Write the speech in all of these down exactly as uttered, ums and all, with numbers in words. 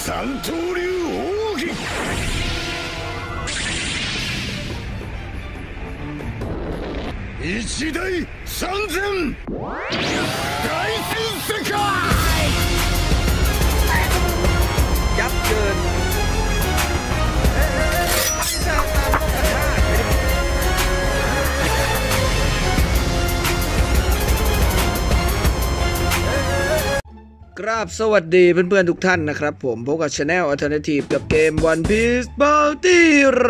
三刀流奥義一大三千大戦世界ยับเยินกราบสวัสดีเพื่อนๆทุกท่านนะครับผมพบกับ Channel Alternative กับเกม One Piece Bounty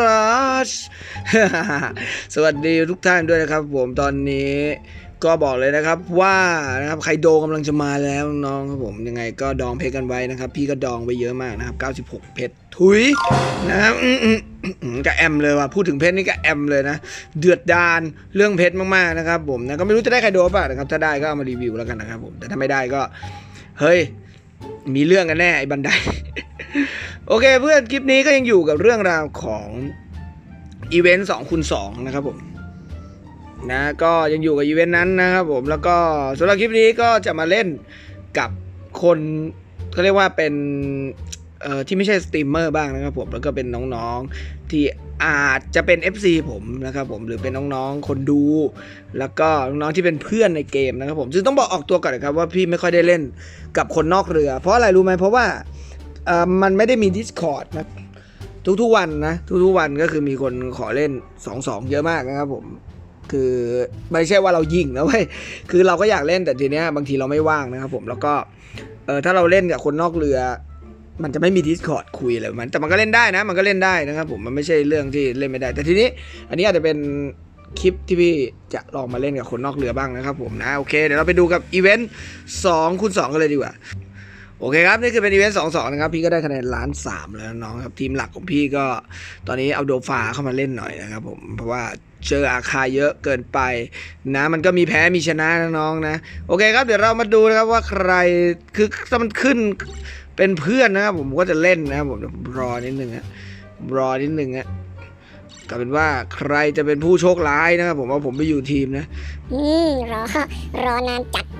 Rush สวัสดีทุกท่านด้วยนะครับผมตอนนี้ก็บอกเลยนะครับว่านะครับไคโดกำลังจะมาแล้วน้องครับผมยังไงก็ดองเพชรกันไว้นะครับพี่ก็ดองไปเยอะมากนะครับเก้าสิบหกเพชรถุยนะครับก็แอมเลยว่ะพูดถึงเพชรนี่ก็แอมเลยนะเดือดดาลเรื่องเพชรมากๆนะครับผมนะก็ไม่รู้จะได้ไคโดป่ะนะครับถ้าได้ก็เอามารีวิวแล้วกันนะครับผมแต่ถ้าไม่ได้ก็เฮ้ยมีเรื่องกันแน่ไอ้บันได โอเคเพื่อนคลิปนี้ก็ยังอยู่กับเรื่องราวของอีเวนต์สองคูณสองนะครับผมนะก็ยังอยู่กับอีเวนต์นั้นนะครับผมแล้วก็สำหรับคลิปนี้ก็จะมาเล่นกับคนเขาเรียกว่าเป็นเอ่อที่ไม่ใช่สตรีมเมอร์บ้างนะครับผมแล้วก็เป็นน้องๆที่อาจจะเป็น เอฟ ซี ผมนะครับผมหรือเป็นน้องๆคนดูแล้วก็น้องๆที่เป็นเพื่อนในเกมนะครับผมซึ่งต้องบอกออกตัวก่อนนะครับว่าพี่ไม่ค่อยได้เล่นกับคนนอกเรือเพราะอะไรรู้ไหมเพราะว่าเอ่อมันไม่ได้มี Discord นะทุกๆวันนะทุกๆวันก็คือมีคนขอเล่น สองสอง เยอะมากนะครับผมคือไม่ใช่ว่าเรายิงนะเว้ยคือเราก็อยากเล่นแต่ทีเนี้ยบางทีเราไม่ว่างนะครับผมแล้วก็เออถ้าเราเล่นกับคนนอกเรือมันจะไม่มี Discord คุยอะไรมันแต่มันก็เล่นได้นะมันก็เล่นได้นะครับผมมันไม่ใช่เรื่องที่เล่นไม่ได้แต่ทีนี้อันนี้อาจจะเป็นคลิปที่พี่จะลองมาเล่นกับคนนอกเรือบ้างนะครับผมนะโอเคเดี๋ยวเราไปดูกับอีเวนต์สองคูณสองกันเลยดีกว่าโอเคครับนี่คือเป็นอีเวนต์สองสองนะครับพี่ก็ได้คะแนนล้านสามแล้วน้องครับทีมหลักของพี่ก็ตอนนี้เอาโดฟาเข้ามาเล่นหน่อยนะครับผมเพราะว่าเจออาคาเยอะเกินไปนะมันก็มีแพ้มีชนะนะน้องนะโอเคครับเดี๋ยวเรามาดูนะครับว่าใครคือถ้ามันขึ้นเป็นเพื่อนนะครับผมก็จะเล่นนะครับผมรอนิดนึงฮะรอนิดนึงฮะก็เป็นว่าใครจะเป็นผู้โชคร้ายนะครับผมว่าผมไปอยู่ทีมนะอืมรอรอนานจัด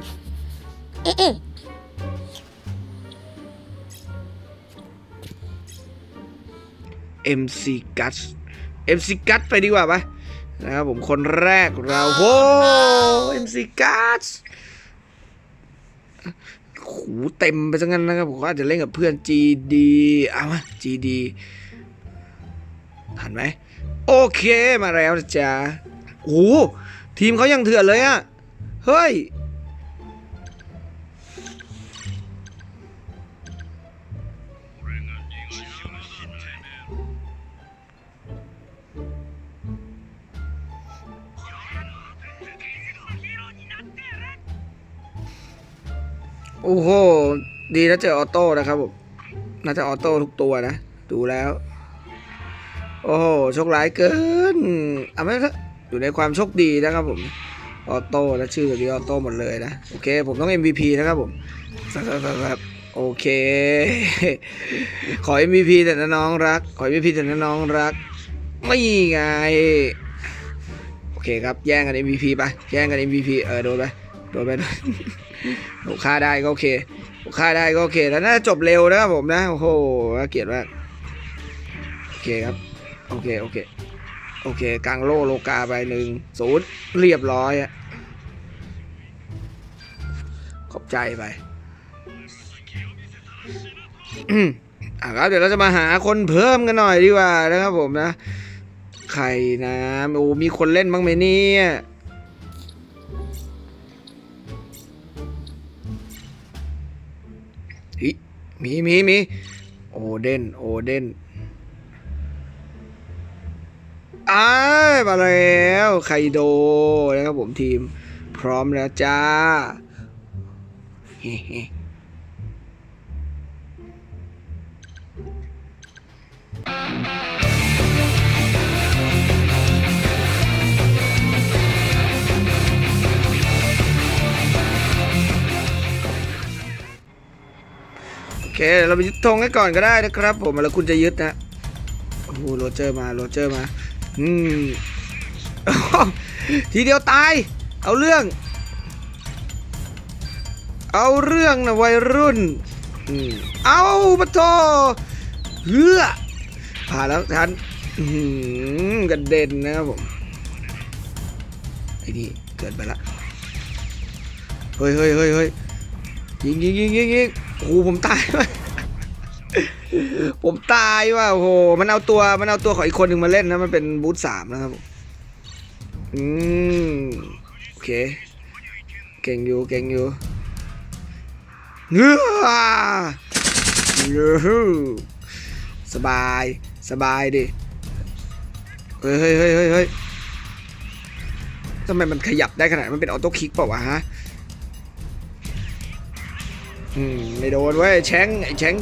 เอ็มซีกัสเอ็มซีกัสไปดีกว่าปะนะครับผมคนแรกเราโอ้เอ็มซีกัสโหเต็มไปซะงั้นนะครับผมก็อาจจะเล่นกับเพื่อน จี ดี เอามา จี ดี ทันไหมโอเคมาแล้วนะจ๊ะโอ้ทีมเขายังเถื่อนเลยอะเฮ้ยโอ้โหดีนะเจอออโต้นะครับผมน่าจะออโต้ทุกตัวนะดูแล้วโอ้โหโชคร้ายเกินเอาไม่ละอยู่ในความโชคดีนะครับผมออโต้และชื่อแบบนี้ออโต้หมดเลยนะโอเคผมต้อง เอ็ม วี พี นะครับผมครับโอเคขอ เอ็ม วี พี แต่น้องรักขอ เอ็ม วี พี แต่น้องรักไม่ไงโอเคครับแย่งกัน เอ็ม วี พี ไปแย่งกัน เอ็ม วี พี เออโดนไปโดนไปโอ้ค่าได้ก็โอเคค่าได้ก็โอเคแล้วน่าจะจบเร็วนะครับผมนะโอ้โหน่าเกลียดมากโอเคครับโอเคโอเคโอเคกลางโลโลกาไปหนึ่งศูนย์เรียบร้อยอะขอบใจไปอ่ะครับเดี๋ยวเราจะมาหาคนเพิ่มกันหน่อยดีกว่านะครับผมนะใครนะโอ้มีคนเล่นบ้างไหมเนี่ยมีมีมีโอเดนโอเดนอ้ามาแล้วไคโดนะครับผมทีมพร้อมแล้วจ้าเฮ้โอเคเราไปยึดธงให้ก่อนก็ได้นะครับผมแล้วคุณจะยึดนะโอ้โหโรเจอร์มาโรเจอร์มาอืมทีเดียวตายเอาเรื่องเอาเรื่องนะวัยรุ่นอืมเอาปะโถเฮือผ่านแล้วทันกระเด็นนะครับผมไอ้นี่เกิดไปละเฮ้ยเฮ้ยเฮ้ยเฮ้ยยิงยิงยิงยิงยิงโอ้ผมตายว่ะผมตายว่ะโอ้โหมันเอาตัวมันเอาตัวของอีกคนหนึ่งมาเล่นนะมันเป็นบูธสามนะครับผมอืมโอเคเก่งอยู่เก่งอยู่เนื้อสบายสบายดิเฮ้ยเฮ้ยเฮ้ยเฮ้ยทำไมมันขยับได้ขนาดมันเป็นออโต้คลิกเปล่าวะฮะอืมไม่โดนเว้ยแชงไอ้แชง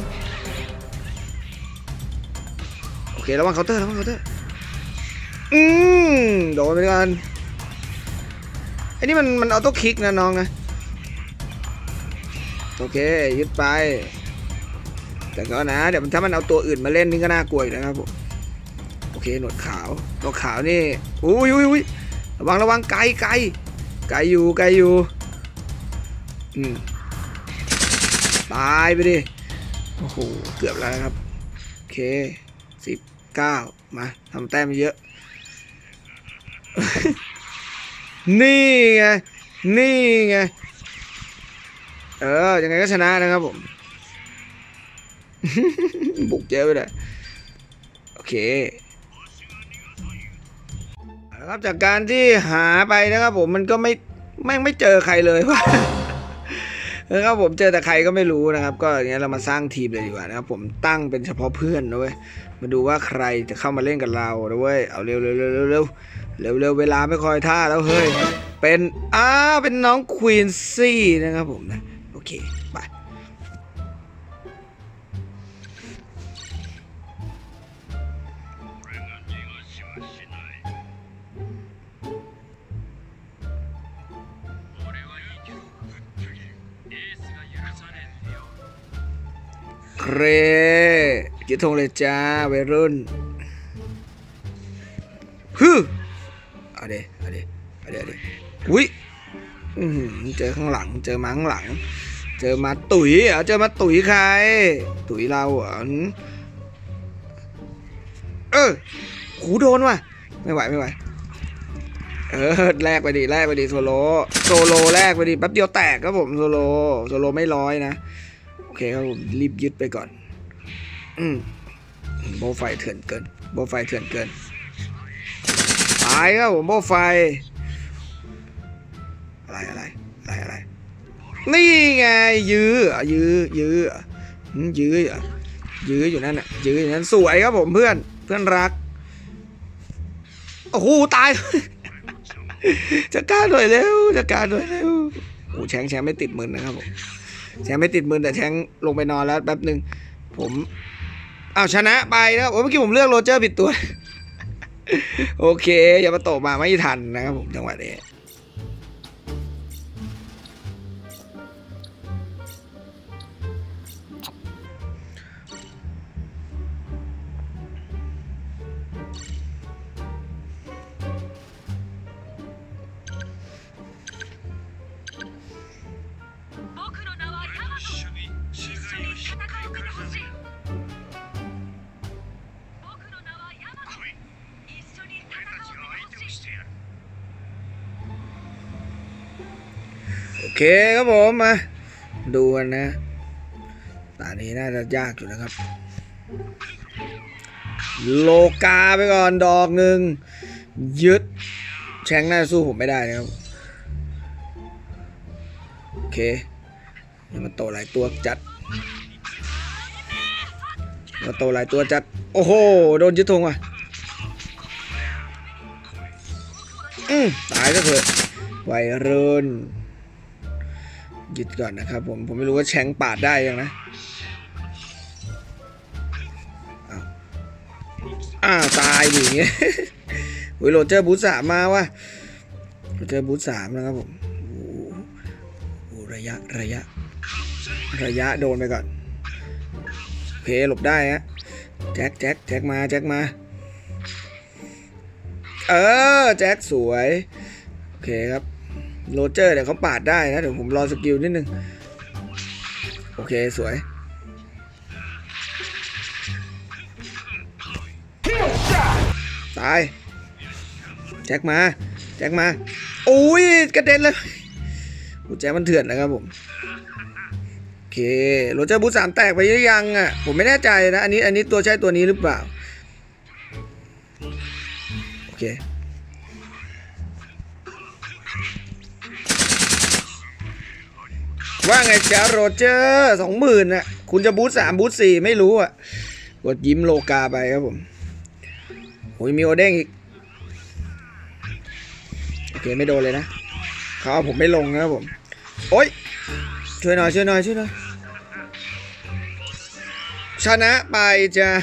โอเคระวังเคาน์เตอร์ระวังเคาน์เตอร์อืมโดนไปกันไอ้นี่มันมันออโต้คลิกนะน้องนะโอเคยึดไปแต่ก็นะเดี๋ยวถ้ามันเอาตัวอื่นมาเล่นนี่ก็น่ากลัวอยู่นะครับผมโอเคหนวดขาวตัวขาวนี่อุ้ยอุ้ยอุ้ยระวังระวังไกลไกลไกลอยู่ไกลอยู่อืมตายไปดิโอ้โหเกือบแล้วครับโอเคสิบเก้ามาทำแต้มเยอะ นี่ไงนี่ไงเออยังไงก็ชนะนะครับผม บุกเยอะไปเลยโอเคนะครับจากการที่หาไปนะครับผมมันก็ไม่แม่งไม่เจอใครเลยว่ะ นะครับผมเจอแต่ใครก็ไม่รู้นะครับก็อย่างเงี้ยเรามาสร้างทีมเลยดีกว่านะครับผมตั้งเป็นเฉพาะเพื่อนนะเว้ยมาดูว่าใครจะเข้ามาเล่นกับเรานะเว้ยเอาเร็วเร็วเร็วเร็วเร็วเร็วเร็วเวลาไม่คอยท่าแล้วเฮ้ยเป็นอ้าเป็นน้องควีนซี่นะครับผมนะโอเคไปเครยึดธงเลยจ้าวัยรุ่นฮึเอาเดี๋ยวเอาเดี๋ยวเอาเดี๋ยวเอาเดี๋ยวอุ้ยเจอข้างหลังเจอมาข้างหลังเจอมาตุ๋ยเหรอเจอมาตุ๋ยใครตุ๋ยเราเหรอเออหูโดนว่ะไม่ไหวไม่ไหวเออแลกไปดิแลกไปดิโซโลโซโลแลกไปดิแป๊บเดียวแตกครับผมโซโลโซโลไม่ร้อยนะโอเคครับผมรีบยึดไปก่อนอืมโบไฟเถื่อนเกินโบไฟเถื่อนเกินตายครับผมโบไฟอะไรอะไรอะไรอะไรนี่ไงยื้อยื้อยื้อยื้อยื้ออยู่นั่นน่ะยื้ออยู่นั่นสวยครับผมเพื่อนเพื่อนรักโอ้โหตายจัดการหน่อยเร็วจัดการหน่อยเร็วโอ้แชงแชงไม่ติดมือนะครับผมแชงไม่ติดมือแต่แชงลงไปนอนแล้วแป๊บหนึ่งผมอ้าวชนะไปนะโอ้เมื่อกี้ผมเลือกโรเจอร์ผิดตัวโอเคอย่ามาตกมาไม่ทันนะครับผมจังหวะนี้โอเคครับผมมาดูกันนะตอนนี้น่าจะยากอยู่นะครับโลกาไปก่อนดอกหนึ่งยึดแชงน่าสู้ผมไม่ได้นะครับโอเคมันโตหลายตัวจัดมันโตหลายตัวจัดโอ้โหโดนยึดธงว่ะอืมตายก็เถอะวัยรุ่นยึดก่อนนะครับผมผมไม่รู้ว่าแชงปาดได้ยังนะอ้าวตายดิเงี้ยโอ้ยโรเจอร์บูธสามมาว่ะโรเจอร์บูธสามนะครับผมโอ้โหระยะระยะระยะโดนไปก่อนโอเคหลบได้ฮะแจ็คแจ็คแจ็คมาแจ็คมาเออแจ็คสวยโอเคครับโรเจอร์เดี๋ยวเขาปาดได้นะเดี๋ยวผมรอสกิลนิดนึงโอเคสวยแจ็คมาแจ็คมาอุ้ยกระเด็นเลยกูแจ็คมันเถื่อนนะครับผมโอเคโรเจอร์บูสามแตกไปหรือยังอ่ะผมไม่แน่ใจนะอันนี้อันนี้ตัวใช่ตัวนี้หรือเปล่าโอเคว่าไงจ๊ะโรเจอร์สองหมื่นน่ะคุณจะบูสสามบูสสี่ไม่รู้อ่ะกดยิ้มโลกาไปครับผมโอ้ยมีโอเด้งอีกโอเคไม่โดนเลยนะเขาเอาผมไม่ลงนะครับผมโอ๊ยช่วยหน่อยช่วยหน่อยช่วยหน่อยชนะไปจ้ะ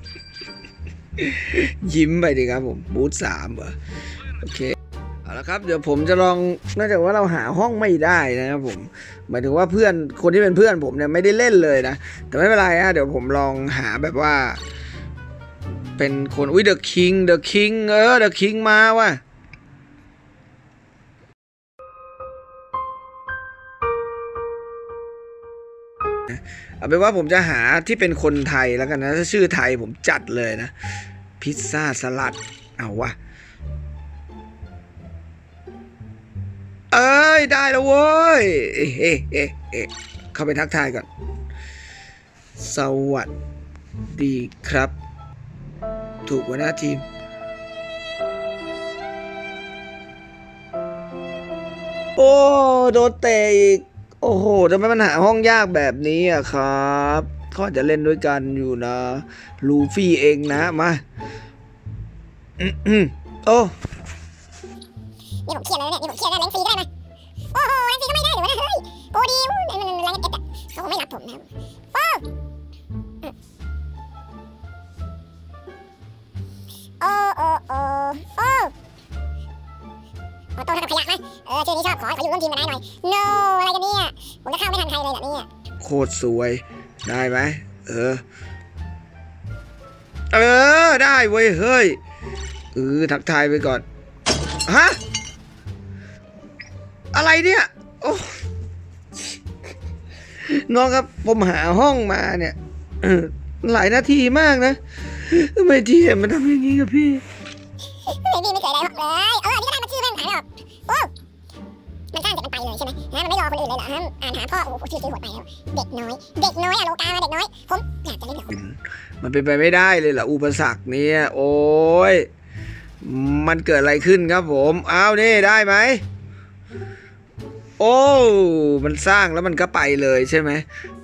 ยิ้มไปดิครับผมบูธสามเหรอโอเคเอาละครับเดี๋ยวผมจะลองน่าจะว่าเราหาห้องไม่ได้นะครับผมหมายถึงว่าเพื่อนคนที่เป็นเพื่อนผมเนี่ยไม่ได้เล่นเลยนะแต่ไม่เป็นไรฮะเดี๋ยวผมลองหาแบบว่าเป็นคนอุ้ยเดอะคิงเดอะคิงเออเดอะคิงมาว่ะเอาเป็นว่าผมจะหาที่เป็นคนไทยแล้วกันนะถ้าชื่อไทยผมจัดเลยนะพิซซ่าสลัดเอาวะเอ้ยได้แล้วเว้ยเอ๊ะเอ๊ะเอ๊ะเอ๊ะเข้าไปทักทายก่อนสวัสดีครับถูกหัวหน้าทีมโอ้โดนเตะอีกโอ้โหทำไมมันหาห้องยากแบบนี้อ่ะครับเขาอาจจะเล่นด้วยกันอยู่นะลูฟี่เองนะมาโอ้นี่ผมเครียดเลยเนี่ยนี่ผมเครียดแล้วแรงฟรีได้ไหมโอ้โหแรงฟรีก็ไม่ได้หรือวะเฮ้ยโปรดีมันมันแรงเก็ตอ่ะเขาคงไม่รับผมนะโอ้โอ้โอ้โอ้โอ้โต้ทำขยะไหมเออชื่อนี้ชอบขอขออยู่ร่วมทีมกันได้หน่อย no อะไรกันเนี่ยผมจะเข้าไม่ทันใครเลยแบบนี้โคตรสวยได้ไหมเออเออได้เว้ยเฮ้ยเออทักทายไปก่อนฮะอะไรเนี่ยโอ้น้องครับผมหาห้องมาเนี่ยหลายนาทีมากนะทำไมทีมมันทำอย่างนี้กับพี่ไม่พี่ไม่เคยได้ห้องเลยเออนี่ก็ได้มาชื่อแม่งหายออกโอ้มันสร้างเสร็จมันไปเลยใช่ไหมฮะมันไม่รอคนอื่นเลยเหรอฮะอ่านหาพ่อโอ้โหชื่อชื่อโหดไปแล้วเด็กน้อยเด็กน้อยอะโลกาเด็กน้อยผมอยากจะเล่นกับคุณมันเป็นไปไม่ได้เลยเหรออุปสรรคเนี่ยโอ้ยมันเกิดอะไรขึ้นครับผมอ้าวนี่ได้ไหมโอ้มันสร้างแล้วมันก็ไปเลยใช่ไหม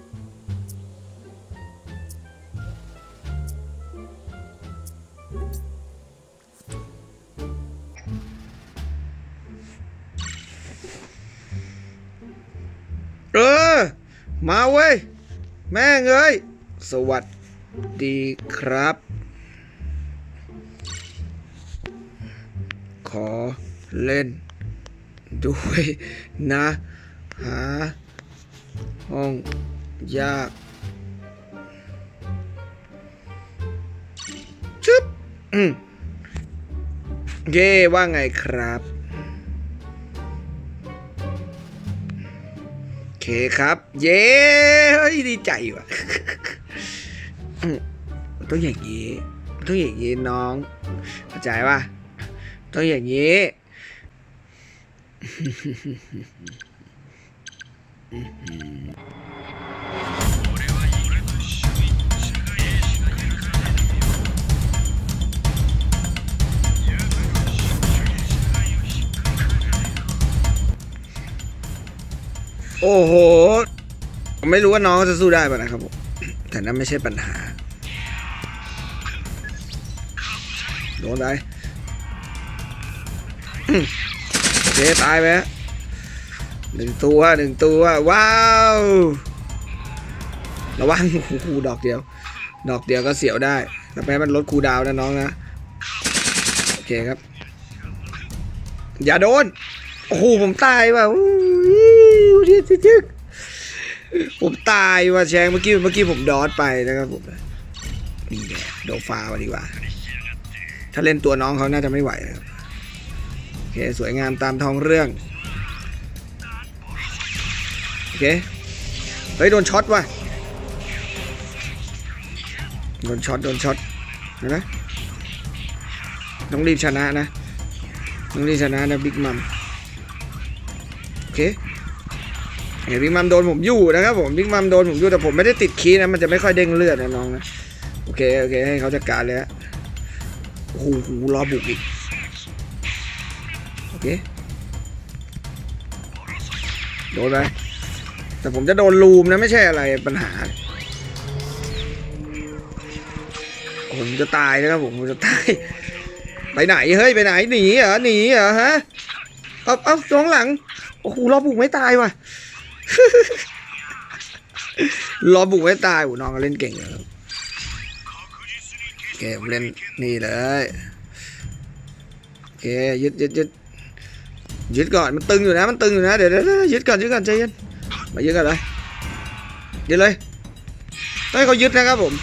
เออมาเว้ยแม่งเอ้ยสวัสดีครับขอเล่นด้วยนะหาห้องยากชึบอืมเย่ว่าไงครับโอเคครับเย้เฮ้ยดีใจว่ะต้องอย่างนี้ต้องอย่างนี้น้องเข้าใจป่ะต้องอย่างนี้โอ้โหผมไม่รู้ว่าน้องจะสู้ได้ป่ะนะครับผมแต่นั่นไม่ใช่ปัญหาโดนไปโอเคตายไปหนึ่งตัวหนึ่งตัวว้าวระวังคูดอกเดียวดอกเดียวก็เสียวได้แต่แม้มันลดคูดาวนะน้องนะโอเคครับอย่าโดนโอ้โหผมตายว่ะผมตายว่ะแชงเมื่อกี้เมื่อกี้ผมดอทไปนะครับผมนี่แหละโดฟ้ามาดีกว่าถ้าเล่นตัวน้องเขาน่าจะไม่ไหวครับโอเคสวยงามตามท้องเรื่องโอเคเฮ้ยโดนช็อตว่ะโดนช็อตโดนช็อตเห็นไหมต้องรีบชนะนะต้องรีบชนะนะบิ๊กมัมโอเคเห็นบิ๊กมัมโดนผมอยู่นะครับผมบิ๊กมัมโดนผมอยู่แต่ผมไม่ได้ติดคีย์นะมันจะไม่ค่อยเด้งเลือดนะน้องนะโอเคโอเคให้เขาจัดการเลยฮะโอ้โหรอบุกอีกโอเคโดนไปแต่ผมจะโดนลูมนะไม่ใช่อะไรปัญหาผมจะตายนะครับผมผมจะตายไปไหนเฮ้ยไปไหนหนีเหรอหนีเหรอฮะเอาเอาตรงหลังโอ้โหรอบุกไม่ตายว่ะ รอบุกไม่ตายโอ้น้องก็เล่นเก่งเลยโอเคผมเล่นนี่เลยโอเคยึดยึดยึดยึดก่อนมันตึงอยู่นะมันตึงอยู่นะเดี๋ยวเดี๋ยวยึดก่อนยึดก่อนใจเย็นมายึดกันเลยยึดเลยต้องให้เขายึดนะครับผม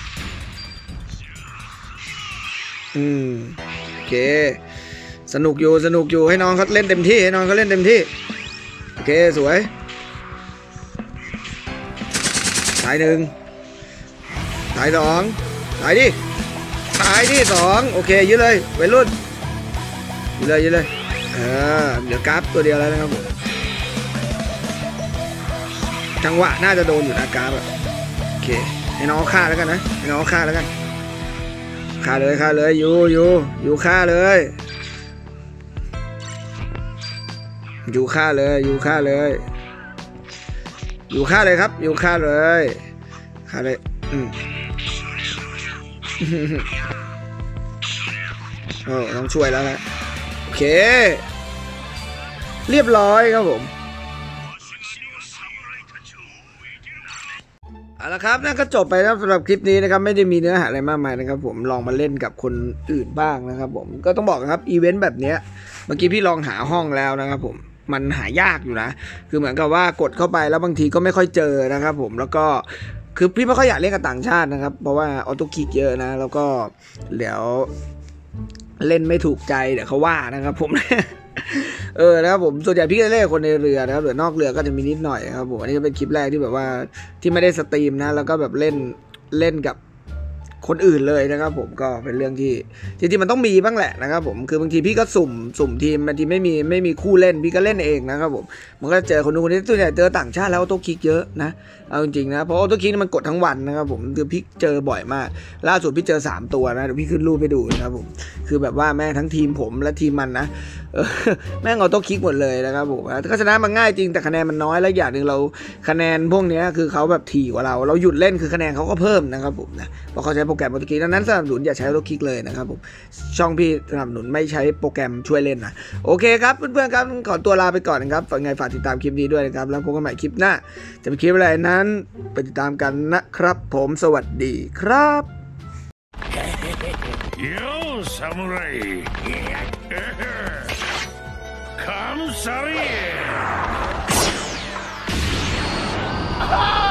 อืมโอเคสนุกอยู่สนุกอยู่ให้น้องเขาเล่นเต็มที่ให้น้องเขาเล่นเต็มที่โอเคสวยตายหนึ่งตายสองตายดิตายที่สองโอเคยึดเลยไปรุ่นยึดเลยยึดเลยเออเดี๋ยวกราฟตัวเดียวแล้วนะครับผมจังหวะน่าจะโดนอยู่นะกราฟอะโอเคให้น้องฆ่าแล้วกันนะให้น้องฆ่าแล้วกันฆ่าเลยฆ่าเลยอยู่อยู่อยู่ฆ่าเลยอยู่ฆ่าเลยอยู่ฆ่าเลยอยู่ฆ่าเลยครับอยู่ฆ่าเลยฆ่าเลยอืมโอ้ต้องช่วยแล้วนะโอเคเรียบร้อยครับผมเอาละครับนั่นก็จบไปแล้วสำหรับคลิปนี้นะครับไม่ได้มีเนื้อหาอะไรมากมายนะครับผมลองมาเล่นกับคนอื่นบ้างนะครับผมก็ต้องบอกนะครับอีเวนต์แบบนี้เมื่อกี้พี่ลองหาห้องแล้วนะครับผมมันหายากอยู่นะคือเหมือนกับว่ากดเข้าไปแล้วบางทีก็ไม่ค่อยเจอนะครับผมแล้วก็คือพี่ไม่ค่อยอยากเล่นกับต่างชาตินะครับเพราะว่าออโต้คลิกเยอะนะแล้วก็เดี๋ยวเล่นไม่ถูกใจเดี๋ยวเขาว่านะครับผม เออนะครับผมส่วนใหญ่พี่ก็เล่นคนในเรือนะครับหรือนอกเรือก็จะมีนิดหน่อยครับผมอันนี้ก็เป็นคลิปแรกที่แบบว่าที่ไม่ได้สตรีมนะแล้วก็แบบเล่นเล่นกับคนอื่นเลยนะครับผมก็เป็นเรื่องที่จริงๆมันต้องมีบ้างแหละนะครับผมคือบางทีพี่ก็สุ่มสุ่มทีมบางทีไม่มีไม่มีคู่เล่นพี่ก็เล่นเองนะครับผมมันก็เจอคนนู้นคนนี้ส่วนใหญ่เจอต่างชาติแล้วออโต้คลิกเยอะนะเอาจริงๆนะเพราะออโต้คลิกมันกดทั้งวันนะครับผมคือพี่เจอบ่อยมากล่าสุดพี่เจอสามตัวนะเดี๋ยวพี่ขึ้นรูปไปดูนะครับผมคือแบบว่าแม่ทั้งทีมผมและทีมมันนะแม่งออโต้คลิกหมดเลยนะครับผมก็ชนะมันง่ายจริงแต่คะแนนมันน้อยและอย่างหนึ่งเราคะแนนพวกนี้คือเขาแบบถี่กว่าเราเราหยุดเล่นคือคะแนนเขาก็เพิ่มนะครับผมนะเพราะเขาใช้โปรแกรมออโต้คลิกดังนั้นสนับสนุนอย่าใช้ออโต้คลิกเลยนะครับผมช่องพี่สนับสนุนไม่ใช้โปรแกรมช่วยเล่นนะโอเคครับเพื่อนๆครับขอตัวลาไปก่อนนะครับฝากไงฝากติดตามคลิปนี้ด้วยนะครับแล้วพบกันใหม่คลิปหน้าจะเป็นคลิปอะไรนั้นไปติดตามกันนะครับผมสวัสดีครับโย่ซามูไรคัมซาริ